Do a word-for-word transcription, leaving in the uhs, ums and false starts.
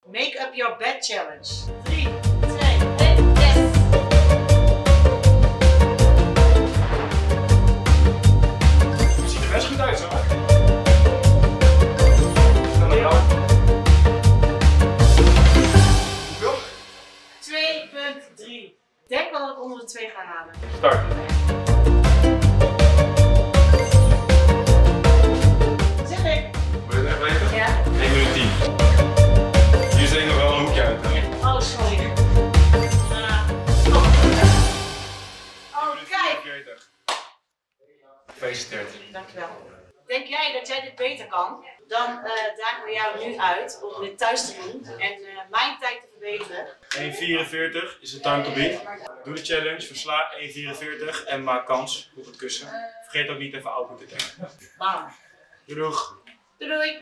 Make up your bed challenge. drie, twee, één, yes! Het ziet er best goed uit, zo. twee punt drie. Ik denk wel dat ik onder de twee ga halen. Start. Zit ik? Wil je het echt weten? Ja. één minuut tien. Hier zit nog wel een hoekje uit. Hè? Oh, sorry. Uh, oh. oh, kijk. Gefeliciteerd. Dankjewel. Denk jij dat jij dit beter kan? Dan uh, dagen we jou nu uit om dit thuis te doen en uh, mijn tijd te verbeteren. één vierenveertig is de time to beat. Doe de challenge, versla één vierenveertig en maak kans op het kussen. Vergeet ook niet even open te kijken. Bam. Doei doeg! Doei doei!